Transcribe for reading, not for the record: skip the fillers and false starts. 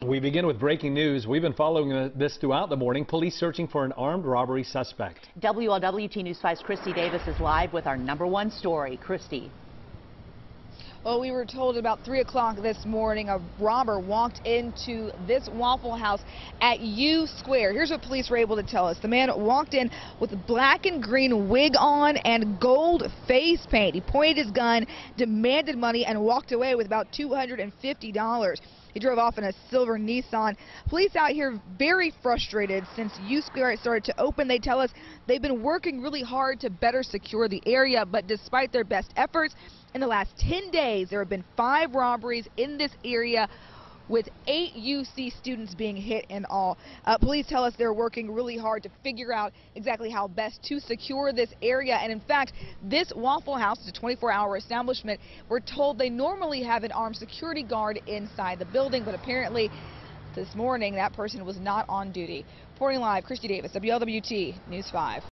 We begin with breaking news. We've been following this throughout the morning. Police searching for an armed robbery suspect. WLWT News 5's Christy Davis is live with our #1 story. Christy. Well, we were told about 3 o'clock this morning a robber walked into this Waffle House at U Square. Here's what police were able to tell us. The man walked in with a black and green wig on and gold face paint. He pointed his gun, demanded money, and walked away with about $250. He drove off in a silver Nissan. Police out here very frustrated since U Square started to open. They tell us they've been working really hard to better secure the area, but despite their best efforts, in the last 10 days, there have been 5 robberies in this area, with 8 UC students being hit in all. Police tell us they're working really hard to figure out exactly how best to secure this area. And in fact, this Waffle House is a 24-hour establishment. We're told they normally have an armed security guard inside the building, but apparently this morning that person was not on duty. Reporting live, Christy Davis, WLWT News 5.